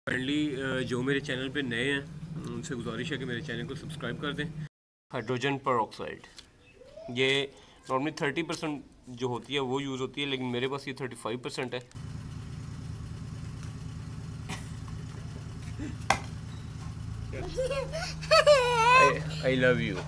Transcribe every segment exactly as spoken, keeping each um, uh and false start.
Kindly जो मेरे channel पे नए हैं उनसे गुजारिश है कि मेरे चैनल को सब्सक्राइब कर दें। हाइड्रोजन परऑक्साइड ये नॉर्मली थर्टी परसेंट जो होती है वो यूज़ होती है, लेकिन मेरे पास ये थर्टी फाइव परसेंट है। I love you.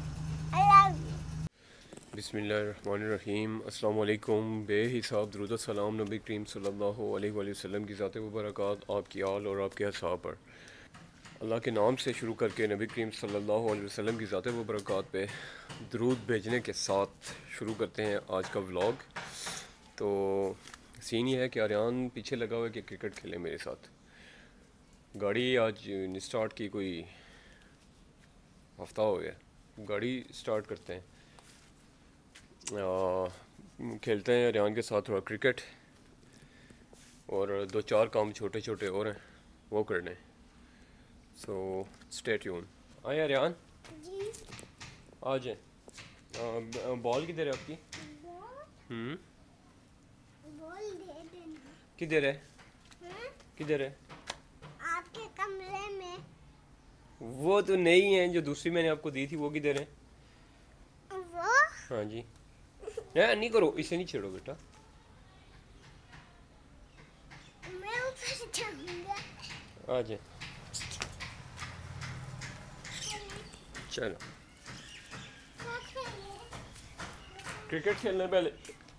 बिस्मिल्लाहिर्रहमानिर्रहीम। अस्सलाम वालेकुम। बेहिसाब दुरूद सलाम नबी करीम सल्लल्लाहु अलैहि वसल्लम की ज़ात मुबारकात आपकी आल और आपके असहाब पर। अल्लाह के नाम से शुरू करके नबी करीम सल्लल्लाहु अलैहि वसल्लम की ज़ात मुबारकात पे दुरूद भेजने के साथ शुरू करते हैं आज का व्लॉग। तो सीन ये है कि आर्यन पीछे लगा हुआ है कि क्रिकेट खेले मेरे साथ। गाड़ी आज स्टार्ट की कोई हफ्ता हो गया, गाड़ी स्टार्ट करते हैं, आ, खेलते हैं आर्यन के साथ थोड़ा क्रिकेट, और दो चार काम छोटे छोटे और हैं वो करने। So stay tuned. आए आर्यन आ जाए। बॉल किधर है आपकी? हम्म किधर है? किधर है? आपके कमरे में। वो तो नहीं है, जो दूसरी मैंने आपको दी थी वो किधर है? वो? हाँ जी। नहीं नहीं करो, इसे नहीं छेड़ो बेटा। मैं ऊपर जाऊंगा। आ जाए। चलो क्रिकेट खेलने पहले।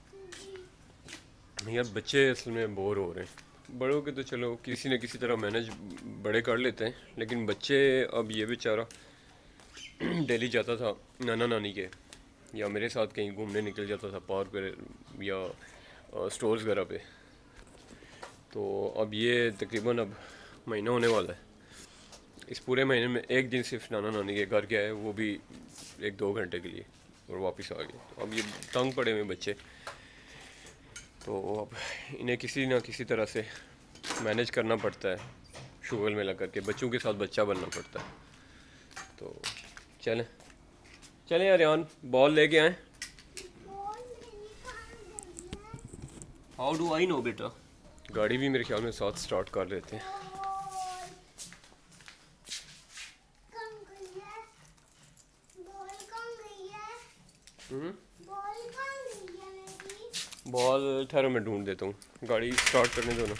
यार बच्चे असल में बोर हो रहे हैं। बड़ों के तो चलो किसी न किसी तरह मैनेज बड़े कर लेते हैं, लेकिन बच्चे, अब ये बेचारा डेली जाता था नाना नानी के, या मेरे साथ कहीं घूमने निकल जाता था पार्क पे या स्टोर्स वगैरह पे। तो अब ये तकरीबन अब महीना होने वाला है। इस पूरे महीने में एक दिन सिर्फ नाना नानी के घर गया है, वो भी एक दो घंटे के लिए, और वापस आ गए। तो अब ये तंग पड़े हुए बच्चे, तो अब इन्हें किसी ना किसी तरह से मैनेज करना पड़ता है, शुगल में लग करके बच्चों के साथ बच्चा बनना पड़ता है। तो चलें चलें आर्यन, बॉल लेके आए। हाउ डू आई नो बेटा? गाड़ी भी मेरे ख्याल में साथ स्टार्ट कर लेते हैं। बॉल ठहरो मैं ढूंढ देता हूँ, गाड़ी स्टार्ट करने दो ना।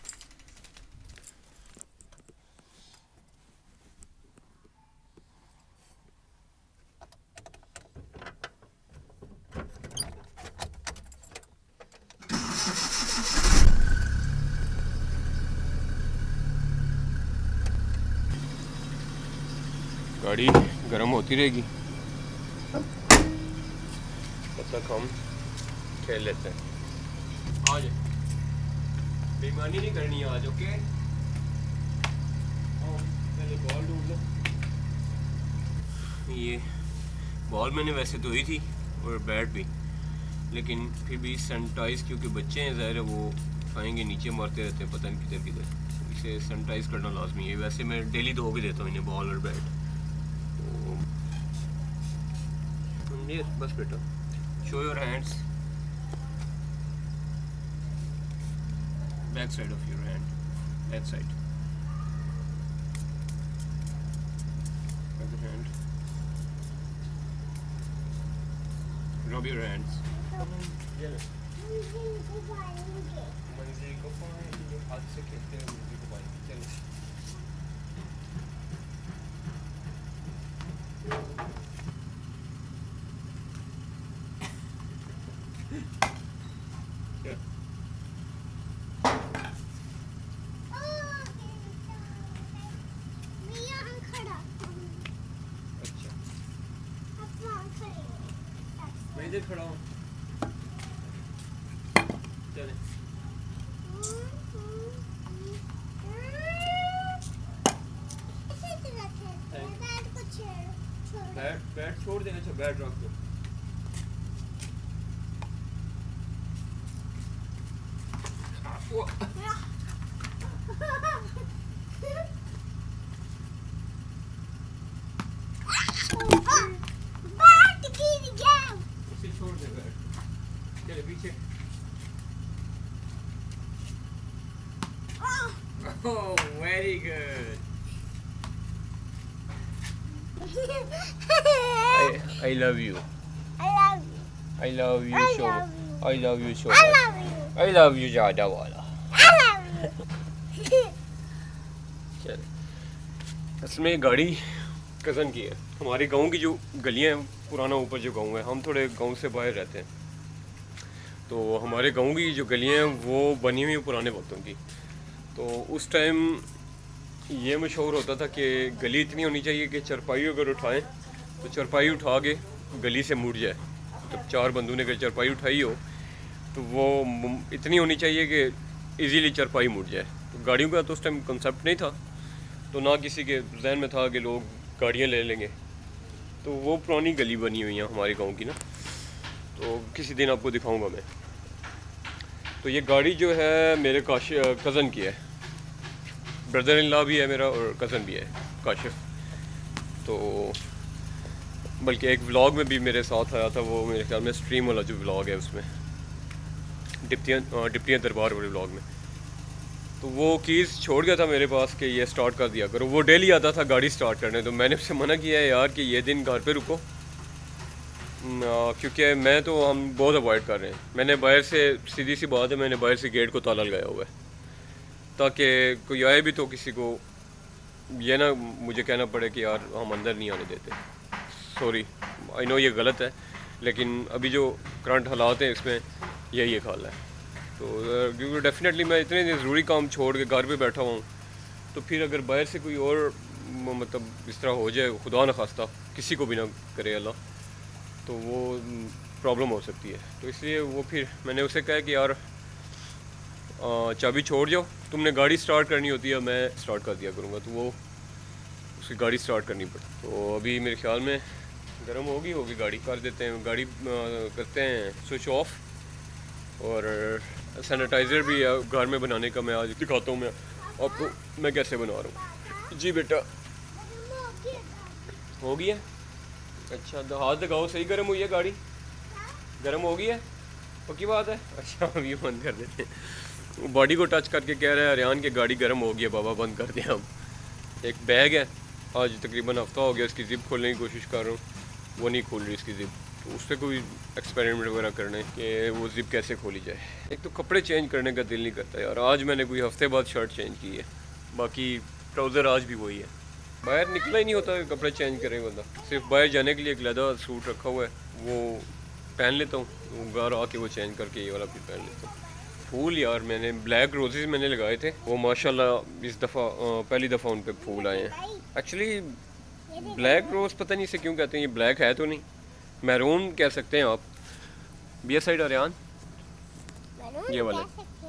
गाड़ी गर्म होती रहेगी तब तक हम खेल लेते हैं। आज बेईमानी नहीं करनी है आज, ओके? पहले बॉल ढूंढ लो। ये बॉल मैंने वैसे धोई थी और बैट भी, लेकिन फिर भी सैनिटाइज, क्योंकि बच्चे हैं ज़ाहिर है वो आएंगे नीचे मारते रहते हैं पता नहीं किधर किधर, इसे सैनिटाइज करना लाजमी है। वैसे मैं डेली धो के देता हूँ इन्हें बॉल और बैट। तो ये बस बेटा, show your hands, back side of your hand, that side, other hand, rub your hands. मंजिल को पाएंगे, मंजिल को पाएंगे, हाथ से खेलते हैं मंजिल को पाएंगे। चलो मैं इधर खड़ा हूँ। चले बैट बैट छोड़ देना, अच्छा बैट रख दो। छोड़ दे बैट, चले पीछे। Oh, very good. I, I love you. I love you. I love you I so. love you. I love you so I much. love you. I love you ज़्यादा वाला. I love you. चल. असल में गाड़ी cousin की है. हमारे गांव की जो गलियां हैं, पुराना ऊपर जो गांव है, हम थोड़े गांव से बाहर रहते हैं, तो हमारे गांव की जो गलियां हैं वो बनी हुई हैं पुराने वक्तों की. तो उस टाइम ये मशहूर होता था कि गली इतनी होनी चाहिए कि चरपाई अगर उठाएं तो चरपाई उठा के गली से मुड़ जाए. तब चार बंदों ने अगर चरपाई उठाई हो तो वो इतनी होनी चाहिए कि इजीली चरपाई मुड़ जाए. तो गाड़ियों का तो उस टाइम कंसेप्ट नहीं था, तो ना किसी के जहन में था कि लोग गाड़ियाँ ले लेंगे. तो वो पुरानी गली बनी हुई है हमारे गांव की ना, तो किसी दिन आपको दिखाऊंगा मैं. तो ये गाड़ी जो है मेरे काश कज़न की है. ब्रदर इन लॉ भी है मेरा और कज़न भी है काशिफ. तो बल्कि एक व्लॉग में भी मेरे साथ आया था, वो मेरे ख्याल में स्ट्रीम वाला जो व्लॉग है उसमें, डिप्टियाँ डिप्टियाँ दरबार वाले व्लॉग में. तो वो कीज़ छोड़ गया था मेरे पास कि ये स्टार्ट कर दिया करो. वो डेली आता था गाड़ी स्टार्ट करने, तो मैंने उससे मना किया है यार कि ये दिन घर पे रुको, क्योंकि मैं तो हम बहुत अवॉइड कर रहे हैं. मैंने बाहर से, सीधी सी बात है, मैंने बाहर से गेट को ताला लगाया हुआ है ताकि कोई आए भी तो किसी को ये ना मुझे कहना पड़े कि यार हम अंदर नहीं आने देते. सॉरी, आई नो ये गलत है, लेकिन अभी जो करंट हालात हैं इसमें यही एक हाल है. तो क्योंकि डेफिनेटली मैं इतने ज़रूरी काम छोड़ के घर पे बैठा हूँ, तो फिर अगर बाहर से कोई और मतलब इस तरह हो जाए, खुदा न खास्ता किसी को भी ना करे अल्लाह, तो वो प्रॉब्लम हो सकती है. तो इसलिए वो फिर मैंने उसे कहा कि यार चाबी छोड़ जाओ, तुमने गाड़ी स्टार्ट करनी होती है, मैं स्टार्ट कर दिया करूँगा. तो वो उसकी गाड़ी स्टार्ट करनी पड़ी. तो अभी मेरे ख्याल में गर्म होगी होगी गाड़ी. कर देते हैं गाड़ी, करते हैं स्विच ऑफ. और सैनिटाइज़र भी है घर में बनाने का, मैं आज दिखाता हूँ मैं आपको मैं कैसे बना रहा हूँ. जी बेटा हो गई है. अच्छा तो हाथ लगाओ, सही गर्म हुई है गाड़ी, गर्म हो गई है, पक्की बात है. अच्छा अभी बंद कर देते हैं. बॉडी को टच करके कह रहे हैं आर्यन की गाड़ी गर्म हो गई है बाबा, बंद कर दें हम. एक बैग है, आज तकरीबन हफ्ता हो गया इसकी ज़िप खोलने की कोशिश कर रहा हूँ, वो नहीं खोल रही इसकी ज़िप. तो उससे कोई एक्सपेरिमेंट वगैरह करने कि वो ज़िप कैसे खोली जाए. एक तो कपड़े चेंज करने का दिल नहीं करता यार. आज मैंने कोई हफ्ते बाद शर्ट चेंज की है, बाकी ट्राउज़र आज भी वही है. बाहर निकला ही नहीं होता कपड़े चेंज करें बंदा. सिर्फ बाहर जाने के लिए एक लेदर सूट रखा हुआ है, वो पहन लेता हूँ, घर आके वो चेंज करके ये वाला भी पहन लेता हूँ. फूल यार मैंने ब्लैक रोजेज़ मैंने लगाए थे, वो माशाल्लाह इस दफ़ा पहली दफ़ा उन पे फूल आए हैं. एक्चुअली ब्लैक रोज़ पता नहीं से क्यों कहते हैं, ये ब्लैक है तो नहीं, मैरून कह सकते हैं आप. बी साइड आर्यन ये वाला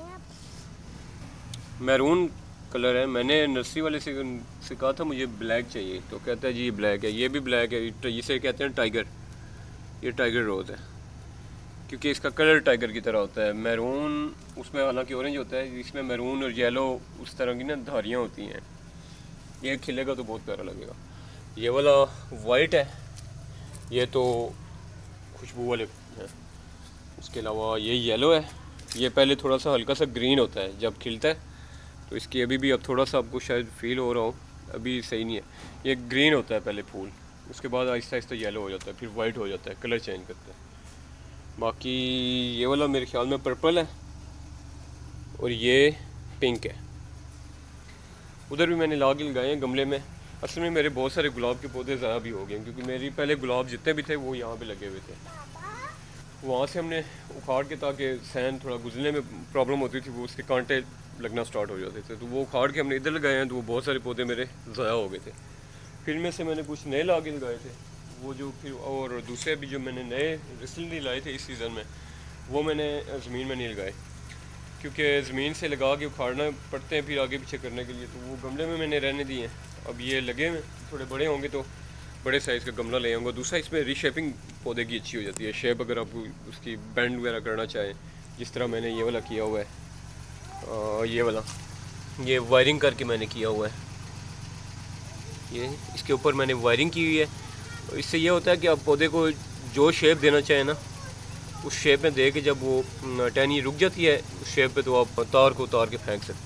मैरून कलर है. मैंने नर्सरी वाले से, से कहा था मुझे ब्लैक चाहिए, तो कहता है जी ये ब्लैक है. ये भी ब्लैक है, जिसे कहते हैं टाइगर. ये टाइगर रोज़ है क्योंकि इसका कलर टाइगर की तरह होता है. मैरून उसमें हालांकि ऑरेंज होता है, इसमें मैरून और येलो उस तरह की ना धारियाँ होती हैं. ये खिलेगा तो बहुत प्यारा लगेगा. ये वाला वाइट है, ये तो खुशबू वाले हैं. इसके अलावा ये येलो है. ये पहले थोड़ा सा हल्का सा ग्रीन होता है जब खिलता है, तो इसकी अभी भी अब थोड़ा सा आपको शायद फील हो रहा हो, अभी सही नहीं है. ये ग्रीन होता है पहले फूल, उसके बाद आहिस्ता आहिस्ता येलो हो जाता है, फिर वाइट हो जाता है, कलर चेंज करता है. बाकी ये वाला मेरे ख्याल में पर्पल है और ये पिंक है. उधर भी मैंने लाग लगाए हैं गमले में. असल में मेरे बहुत सारे गुलाब के पौधे ज़्यादा भी हो गए, क्योंकि मेरी पहले गुलाब जितने भी थे वो यहाँ पे लगे हुए थे. वहाँ से हमने उखाड़ के, ताकि सैन थोड़ा गुजरने में प्रॉब्लम होती थी, वो उसके कांटे लगना स्टार्ट हो जाते थे, तो वो उखाड़ के हमने इधर लगाए हैं. तो वो बहुत सारे पौधे मेरे ज़ाया हो गए थे. फिर में से मैंने कुछ नए लाके लगाए थे, वो जो फिर और दूसरे भी जो मैंने नए रिसेंटली लाए थे इस सीज़न में, वो मैंने ज़मीन में नहीं लगाए, क्योंकि ज़मीन से लगा के उखाड़ना पड़ते हैं फिर आगे पीछे करने के लिए. तो वो गमले में मैंने रहने दिए हैं. अब ये लगे हुए थोड़े बड़े होंगे तो बड़े साइज़ का गमला ले आऊँगा. दूसरा इसमें रीशेपिंग पौधे की अच्छी हो जाती है. शेप अगर आप उसकी बैंड वगैरह करना चाहें, जिस तरह मैंने ये वाला किया हुआ है, आ, ये वाला ये वायरिंग करके मैंने किया हुआ है. ये इसके ऊपर मैंने वायरिंग की हुई है. तो इससे ये होता है कि आप पौधे को जो शेप देना चाहें ना, उस शेप में दे के जब वो टहनी रुक जाती है उस शेप पे, तो आप तार को उतार के फेंक सकते हैं.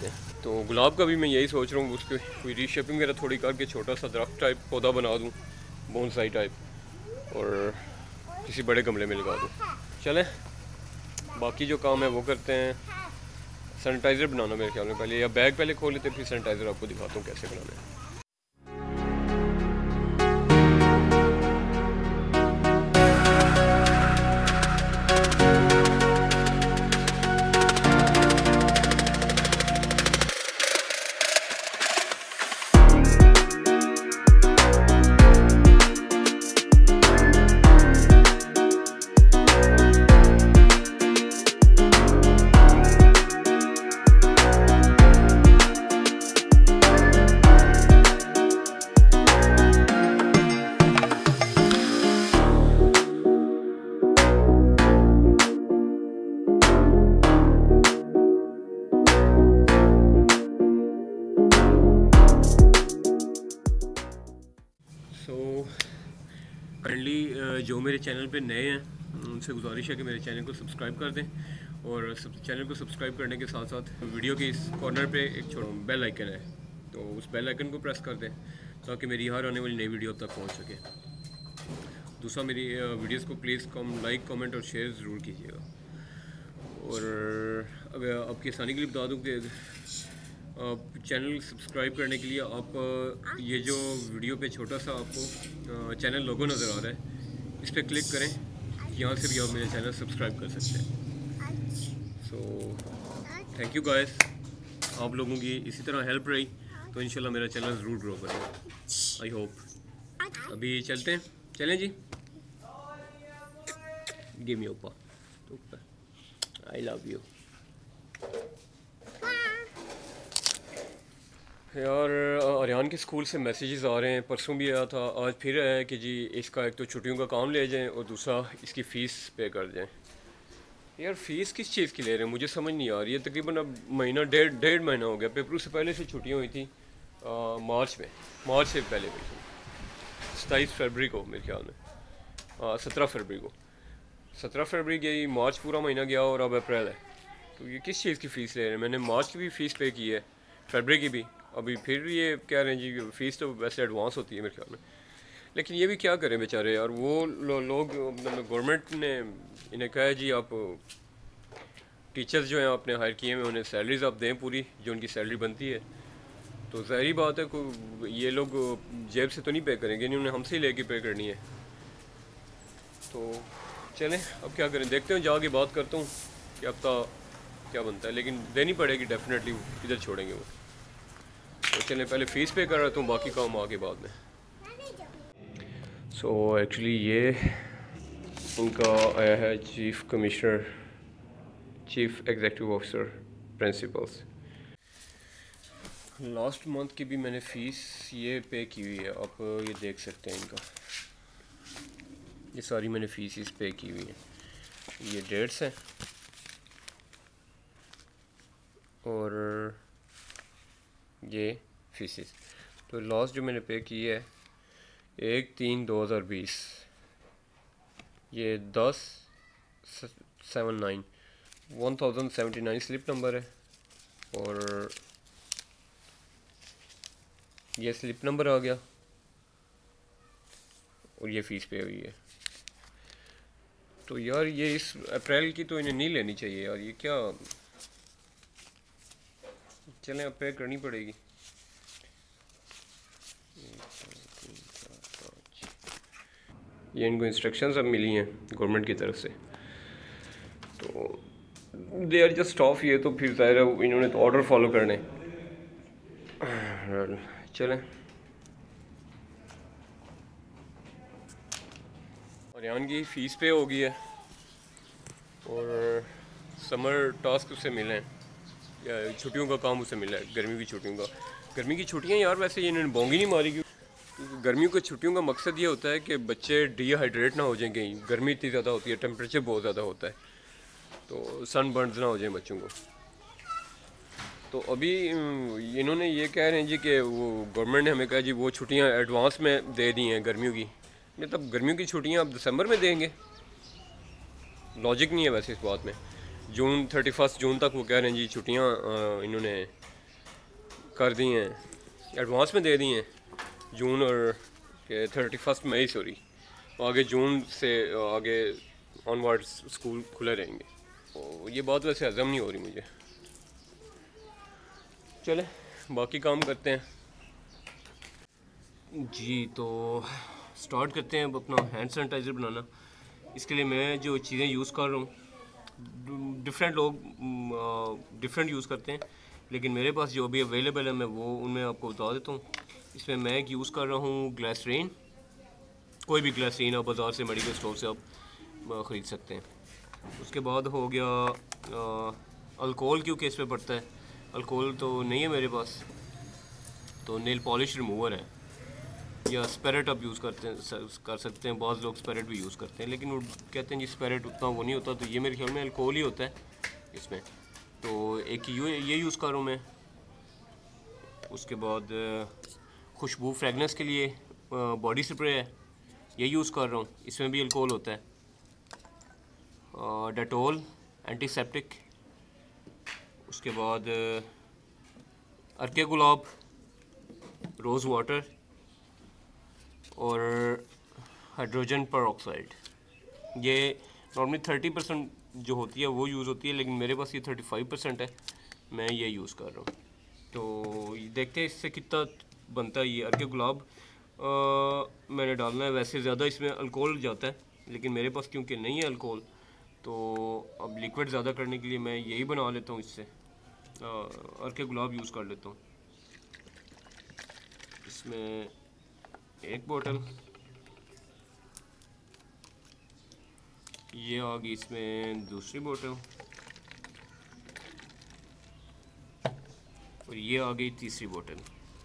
तो गुलाब का भी मैं यही सोच रहा हूँ, उसकी कोई रीशेपिंग वगैरह थोड़ी करके छोटा सा दरख्त टाइप पौधा बना दूँ, बोनसाई टाइप, और किसी बड़े गमले में लगा दूँ। चलें बाकी जो काम है वो करते हैं। सैनिटाइज़र बनाना मेरे ख्याल में पहले, या बैग पहले खोल लेते फिर सैनिटाइज़र आपको दिखाता हूँ कैसे बनाना है। काइंडली जो मेरे चैनल पे नए हैं उनसे गुजारिश है कि मेरे चैनल को सब्सक्राइब कर दें, और सब चैनल को सब्सक्राइब करने के साथ साथ वीडियो के इस कॉर्नर पे एक छोटा बेल आइकन है, तो उस बेल आइकन को प्रेस कर दें ताकि मेरी हर आने वाली नई वीडियो तक पहुंच सके। दूसरा, मेरी वीडियोस को प्लीज़ कम लाइक कमेंट और शेयर ज़रूर कीजिएगा। और अब आपकी आसानी के लिए बता दूँ कि आप चैनल सब्सक्राइब करने के लिए आप ये जो वीडियो पे छोटा सा आपको चैनल लोगो नज़र आ रहा है, इस पर क्लिक करें, यहाँ से भी आप मेरे चैनल सब्सक्राइब कर सकते हैं। सो थैंक यू गाइस, आप लोगों की इसी तरह हेल्प रही तो इंशाल्लाह मेरा चैनल ज़रूर ग्रो करेगा, आई होप। अभी चलते हैं, चलें जी। गिव मी ओपा, आई लव यू यार। आर्यन के स्कूल से मैसेजेस आ रहे हैं, परसों भी आया था, आज फिर आया है कि जी इसका एक तो छुट्टियों का काम ले जाएं और दूसरा इसकी फ़ीस पे कर दें। यार फ़ीस किस चीज़ की ले रहे हैं मुझे समझ नहीं आ रही है। तकरीबन अब महीना डेढ़ डेढ़ महीना हो गया, पेपरों से पहले से छुट्टियाँ हुई थी आ, मार्च में, मार्च से पहले हुई थी सताईस फरवरी को मेरे ख्याल में, सत्रह फरवरी को सत्रह फरवरी गई, मार्च पूरा महीना गया और अब अप्रैल है। तो ये किस चीज़ की फ़ीस ले रहे हैं? मैंने मार्च की भी फ़ीस पे की है, फरवरी की भी, अभी फिर ये कह रहे हैं जी फ़ीस तो वैसे एडवांस होती है मेरे ख्याल में। लेकिन ये भी क्या करें बेचारे यार, वो लो, लोग मतलब गवर्नमेंट ने इन्हें कहा है जी आप टीचर्स जो हैं आपने हायर किए हैं उन्हें सैलरीज आप दें पूरी जो उनकी सैलरी बनती है। तो ज़ाहिर बात है को ये लोग जेब से तो नहीं पे करेंगे, नहीं, उन्हें हमसे ही लेके पे करनी है। तो चलें अब क्या करें, देखते हैं, जाके बात करता हूँ कि अब तो क्या बनता है, लेकिन देनी पड़ेगी डेफिनेटली, इधर छोड़ेंगे वो। तो चलें पहले फ़ीस पे कर रहा हूँ, बाकी काम आगे बाद में। सो so, एक्चुअली ये उनका आया है chief commissioner, chief executive officer, principals. Last month की भी मैंने फ़ीस ये पे की हुई है, आप ये देख सकते हैं इनका, ये सारी मैंने फ़ीस इस पे की हुई है, ये डेट्स हैं और ये फीसिस। तो लास्ट जो मैंने पे की है एक तीन दो हज़ार बीस, ये दस seven nine one thousand seventy nine slip number है, और ये स्लिप नंबर आ गया और ये फ़ीस पे हुई है। तो यार ये इस अप्रैल की तो इन्हें नहीं लेनी चाहिए यार, ये क्या, चलें अब पे करनी पड़ेगी। ये इनको इंस्ट्रक्शंस अब मिली हैं गवर्नमेंट की तरफ से, तो दे आर जस्ट ऑफ, ये तो फिर ज़ाहिर है इन्होंने तो ऑर्डर फॉलो करने। चलें आर्यन की फ़ीस पे हो गई है और समर टास्क उससे मिले हैं, या छुट्टियों का काम उससे मिला है, गर्मी की छुट्टियों का। गर्मी की छुट्टियां यार वैसे ये इन्होंने बोंगी नहीं मारी, क्योंकि गर्मियों की छुट्टियों का मकसद ये होता है कि बच्चे डिहाइड्रेट ना हो जाएं, कहीं गर्मी इतनी ज़्यादा होती है, टेम्परेचर बहुत ज़्यादा होता है, तो सन बर्न्स ना हो जाए बच्चों को। तो अभी इन्होंने ये कह रहे हैं जी कि वो गवर्नमेंट ने हमें कहा जी वो छुट्टियाँ एडवांस में दे दी हैं गर्मियों की, मतलब गर्मियों की छुट्टियाँ अब दिसंबर में देंगे, लॉजिक नहीं है वैसे इस बात में। जून थर्टी फर्स्ट जून तक वो कह रहे हैं जी छुट्टियाँ इन्होंने कर दी हैं, एडवांस में दे दी हैं जून और थर्टी फर्स्ट मई सॉरी, आगे जून से आगे ऑनवर्ड स्कूल खुले रहेंगे। तो ये बात वैसे हज़म नहीं हो रही मुझे। चले बाकी काम करते हैं जी। तो स्टार्ट करते हैं अब अपना हैंड सैनिटाइज़र बनाना। इसके लिए मैं जो चीज़ें यूज़ कर रहा हूँ, डिफरेंट लोग डिफरेंट यूज़ करते हैं, लेकिन मेरे पास जो अभी अवेलेबल है मैं वो उनमें आपको बता देता हूँ। इसमें मैं एक यूज़ कर रहा हूँ ग्लिसरीन, कोई भी ग्लिसरीन आप बाज़ार से मेडिकल स्टोर से आप ख़रीद सकते हैं। उसके बाद हो गया अल्कोहल, क्योंकि इस पर पड़ता है। अल्कोहल तो नहीं है मेरे पास, तो नेल पॉलिश रिमूवर है, या स्पिरिट आप यूज़ करते हैं कर सकते हैं। बहुत लोग स्पिरिट भी यूज़ करते हैं, लेकिन वो कहते हैं जी स्पिरिट उतना वो नहीं होता, तो ये मेरे ख्याल में अल्कोहल ही होता है इसमें। तो एक ये ये यूज़ कर रहा हूँ मैं। उसके बाद खुशबू फ्रेगनेंस के लिए बॉडी स्प्रे है, ये यूज़ कर रहा हूँ, इसमें भी अल्कोहल होता है। Dettol antiseptic. उसके बाद अर्के गुलाब, रोज़ वाटर और हाइड्रोजन परऑक्साइड। ये नॉर्मली थर्टी परसेंट जो होती है वो यूज़ होती है, लेकिन मेरे पास ये थर्टी फाइव परसेंट है, मैं ये यूज़ कर रहा हूँ। तो देखते हैं इससे कितना बनता है। ये अर्के गुलाब आ, मैंने डालना है। वैसे ज़्यादा इसमें अल्कोहल जाता है, लेकिन मेरे पास क्योंकि नहीं है अल्कोहल, तो अब लिक्विड ज़्यादा करने के लिए मैं यही बना लेता हूँ। इससे अर्के गुलाब यूज़ कर लेता हूँ। इसमें एक बोतल, ये आ गई इसमें दूसरी बोतल, और ये आ गई तीसरी बोतल।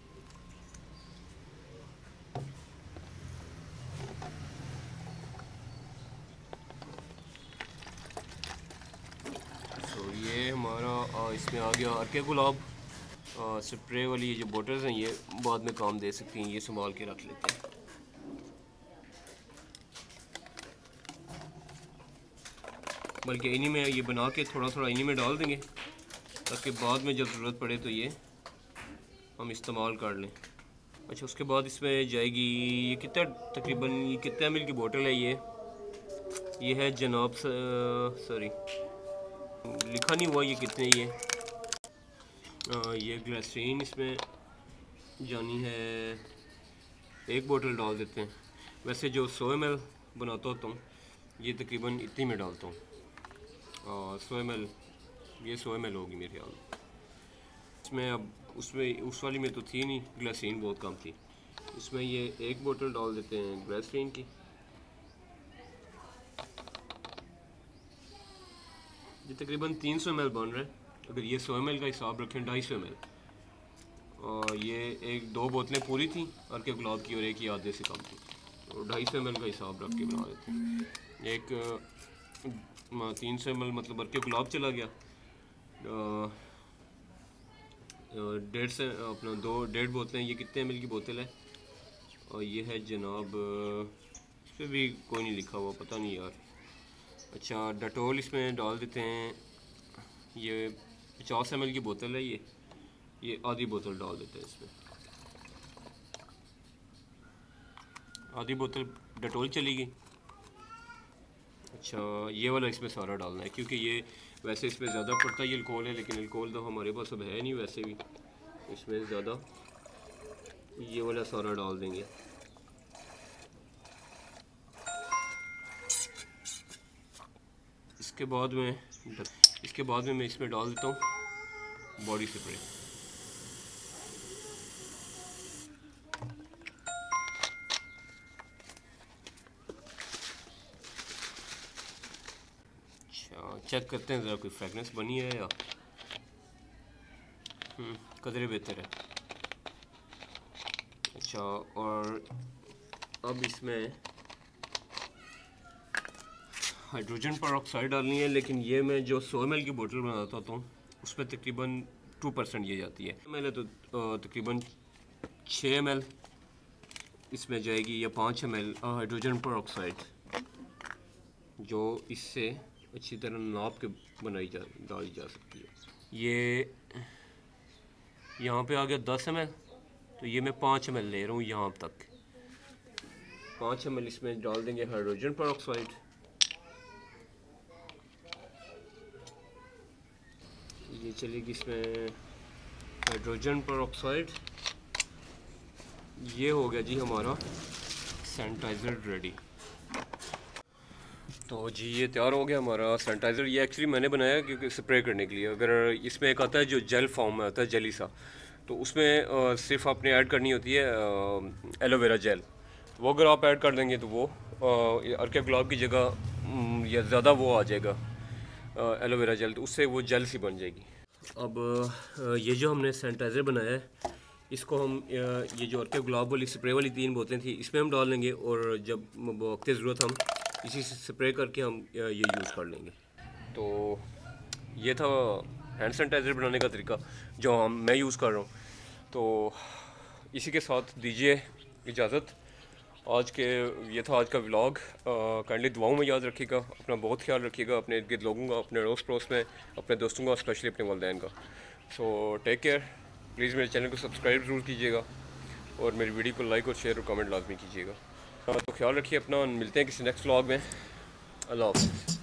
तो ये हमारा इसमें आ गया अर्के गुलाब। स्प्रे वाली ये जो बोतल्स हैं ये बाद में काम दे सकती हैं, ये संभाल के रख लेते हैं। बल्कि इन्हीं में ये बना के थोड़ा थोड़ा इन्हीं में डाल देंगे, ताकि बाद में जब ज़रूरत पड़े तो ये हम इस्तेमाल कर लें। अच्छा, उसके बाद इसमें जाएगी ये कितना तकरीबन ये कितना एम एल की बोतल है। ये ये है जनाब, सॉरी लिखा नहीं हुआ ये कितने। ये आ, ये ग्लिसरीन इसमें जानी है, एक बोतल डाल देते हैं। वैसे जो सौ एम एल बनाता होता हूँ ये तकरीबन इतनी में डालता हूँ। सौ एम एल, ये सौ एम एल होगी मेरे ख्याल में। इसमें अब उसमें उस वाली में तो थी नहीं, ग्लिसरीन बहुत कम थी। इसमें ये एक बोतल डाल देते हैं ग्लिसरीन की। ये तकरीबन तीन सौ एम एल बन रहा है। अगर ये सौ एम एल का हिसाब रखें, ढाई सौ एम एल। और ये एक दो बोतलें पूरी थी अर्के गुलाब की और एक ही आधे से कम थी, तो ढाई सौ एम एल का हिसाब रख के बना देते हैं। एक तीन सौ एम एल मतलब अर्के गुलाब चला गया, डेढ़ से अपना दो डेढ़ बोतलें। ये कितने एम एल की बोतल है, और ये है जनाब, इस पर भी कोई नहीं लिखा हुआ, पता नहीं यार। अच्छा, डेटोल इसमें डाल देते हैं। ये पचास एम एल की बोतल है, ये ये आधी बोतल डाल देते हैं इसमें। आधी बोतल डेटोल चली गई। अच्छा, ये वाला इसमें सारा डालना है, क्योंकि ये वैसे इसमें ज़्यादा पड़ता है ये अल्कोहल है, लेकिन अल्कोहल तो हमारे पास अब है नहीं वैसे भी। इसमें ज़्यादा ये वाला सारा डाल देंगे। इसके बाद में इसके बाद में मैं इसमें डाल देता हूँ बॉडी स्प्रे। अच्छा, चेक करते हैं ज़रा कोई फ्रेगनेंस बनी है या कदरे बेहतर है। अच्छा, और अब इसमें हाइड्रोजन परऑक्साइड डालनी है, लेकिन ये मैं जो सौ एम एल की बोतल बनाता हूँ उस पर तकरीबन टू परसेंट ये जाती है। मैंने तो तकरीबन छः एम एल इसमें जाएगी, या पाँच एम एल हाइड्रोजन परऑक्साइड, जो इससे अच्छी तरह नाप के बनाई जा डाली जा सकती है। ये यहाँ पे आ गया दस एम एल, तो ये मैं पाँच एम एल ले रहा हूँ यहाँ तक। पाँच एम एल इसमें डाल देंगे हाइड्रोजन पेरोक्साइड। ये चलेगी इसमें हाइड्रोजन पेरोक्साइड। ये हो गया जी हमारा सैनिटाइज़र रेडी। तो जी ये तैयार हो गया हमारा सैनिटाइज़र। ये एक्चुअली मैंने बनाया क्योंकि स्प्रे करने के लिए। अगर इसमें एक आता है जो जेल फॉर्म में आता है, जेली सा, तो उसमें आ, सिर्फ आपने ऐड करनी होती है एलोवेरा जेल। वो अगर आप ऐड कर देंगे तो वो अर्के गुलाब की जगह या ज़्यादा वो आ जाएगा एलोवेरा जेल, तो उससे वो जेल सी बन जाएगी। अब आ, ये जो हमने सैनिटाइज़र बनाया है, इसको हम ये जो अर्के गुलाब वाली स्प्रे वाली तीन बोतलें थी इसमें हम डाल लेंगे, और जब वक्त ज़रूरत हम इसी से स्प्रे करके हम ये यूज़ कर लेंगे। तो ये था हैंड सैनिटाइज़र बनाने का तरीका जो हम मैं यूज़ कर रहा हूँ। तो इसी के साथ दीजिए इजाज़त। आज के ये था आज का व्लॉग। काइंडली दुआओं में याद रखिएगा, अपना बहुत ख्याल रखिएगा, अपने इर्द गिर्द लोगों का, अपने अड़ोस पड़ोस में, अपने दोस्तों का, स्पेशली अपने वालिदैन का। So take care. प्लीज़ मेरे चैनल को सब्सक्राइब ज़रूर कीजिएगा, और मेरी वीडियो को लाइक और शेयर और कमेंट लाजमी कीजिएगा। तो ख्याल रखिए अपना, मिलते हैं किसी नेक्स्ट व्लॉग में। अल्लाह हाफ़िज़।